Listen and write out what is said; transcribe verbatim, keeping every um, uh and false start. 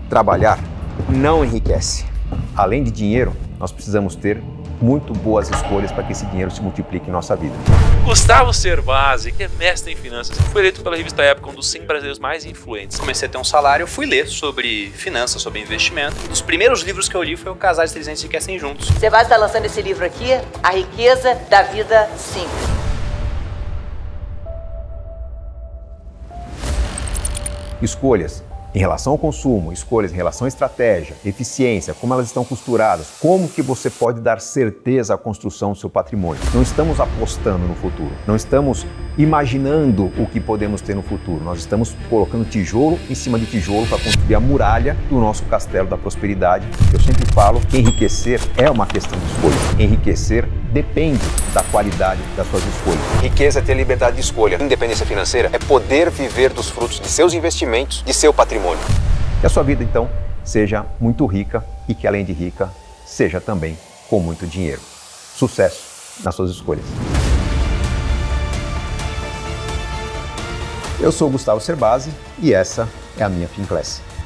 Trabalhar não enriquece. Além de dinheiro, nós precisamos ter muito boas escolhas para que esse dinheiro se multiplique em nossa vida. Gustavo Cerbasi, que é mestre em finanças, foi eleito pela revista Época um dos cem brasileiros mais influentes. Comecei a ter um salário, fui ler sobre finanças, sobre investimento. Um dos primeiros livros que eu li foi o Casais Inteligentes Enriquecem Juntos. Cerbasi está lançando esse livro aqui, A Riqueza da Vida Simples. Escolhas em relação ao consumo, escolhas em relação à estratégia, eficiência, como elas estão costuradas, como que você pode dar certeza à construção do seu patrimônio. Não estamos apostando no futuro, não estamos imaginando o que podemos ter no futuro, nós estamos colocando tijolo em cima de tijolo para construir a muralha do nosso castelo da prosperidade. Eu sempre falo que enriquecer é uma questão de escolha. Enriquecer depende da qualidade das suas escolhas. Riqueza é ter liberdade de escolha. Independência financeira é poder viver dos frutos de seus investimentos, de seu patrimônio. Que a sua vida, então, seja muito rica e que, além de rica, seja também com muito dinheiro. Sucesso nas suas escolhas. Eu sou Gustavo Cerbasi e essa é a minha Finclass.